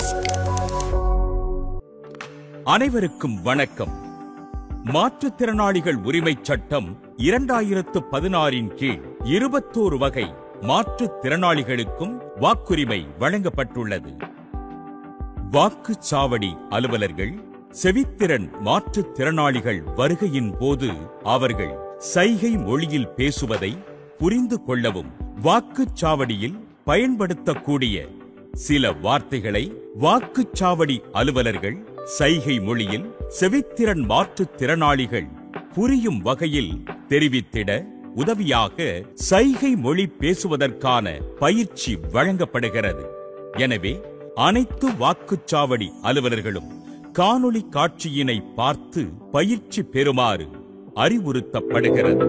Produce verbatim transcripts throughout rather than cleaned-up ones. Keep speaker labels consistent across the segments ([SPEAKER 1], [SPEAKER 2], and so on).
[SPEAKER 1] அனைவருக்கும் வணக்கம். மாற்றுத்திறனாளிகள் உரிமைச் சட்டம் இரண்டாயிரத்து பதினாறின் கீழ் இருபத்தோரு வகை மாற்றுத்திறனாளிகளுக்கும் வாக்குரிமை வழங்கப்பட்டுள்ளது. வாக்குச்சாவடி அலுவலர்கள் செவித்திறன் மாற்றுத்திறனாளிகள் வருகையின் போது அவர்கள் சைகை மொழியில் பேசுவதை புரிந்து கொள்ளவும், வாக்குச்சாவடியில் பயன்படுத்தக்கூடிய சில வார்த்தைகளை வாக்குச்சாவடி அலுவலர்கள் சைகை மொழியில் செவித்திறன் மாற்றுத்திறனாளிகள் புரியும் வகையில் தெரிவித்திட உதவியாக சைகை மொழி பேசுவதற்கான பயிற்சி வழங்கப்படுகிறது. எனவே அனைத்து வாக்குச்சாவடி அலுவலர்களும் காணொளி காட்சியினை பார்த்து பயிற்சி பெறுமாறு அறிவுறுத்தப்படுகிறது.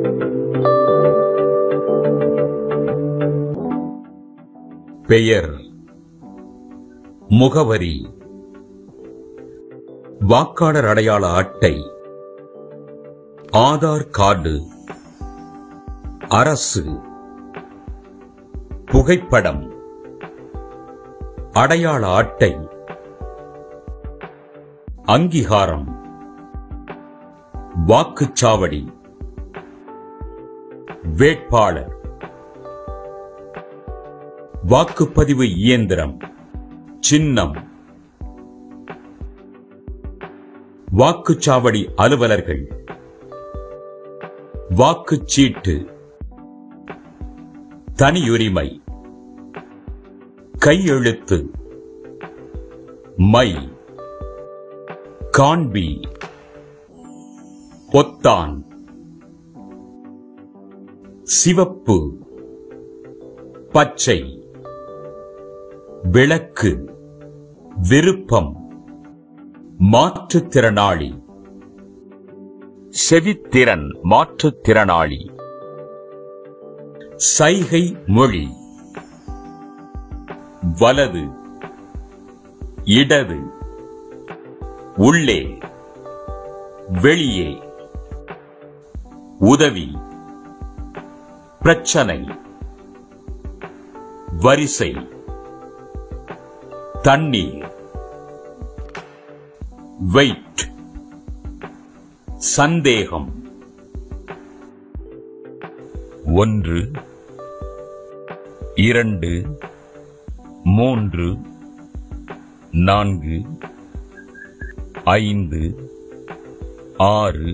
[SPEAKER 1] பெயர், முகவரி, வாக்காளர் அடையாள அட்டை, ஆதார் கார்டு, அரசு, புகைப்படம், அடையாள அட்டை, அங்கீகாரம், வாக்குச்சாவடி, வேட்பாளர், வாக்குப்பதிவு இயந்திரம், சின்னம், வாக்குச்சாவடி அலுவலர்கள், வாக்குச்சீட்டு, தனியுரிமை, கையெழுத்து, மை, காண்பி, பொத்தான், சிவப்பு, பச்சை, விளக்கு, விருப்பம், மாற்றுத்திறனாளி, செவித்திறன் மாற்றுத்திறனாளி, சைகை மொழி, வலது, இடது, உள்ளே, வெளியே, உதவி, பிரச்சனை, வரிசை, தண்ணீர், வெயிட், சந்தேகம், ஒன்று, இரண்டு, மூன்று, நான்கு, ஐந்து, ஆறு,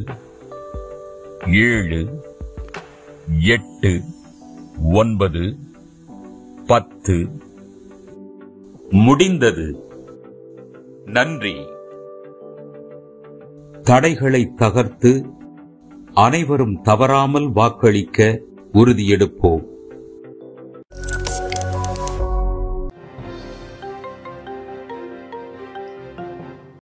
[SPEAKER 1] ஏழு, எட்டு, ஒன்பது, பத்து. முடிந்தது. நன்றி. தடைகளை தகர்த்து அனைவரும் தவறாமல் வாக்களிக்க உறுதியெடுப்போம்.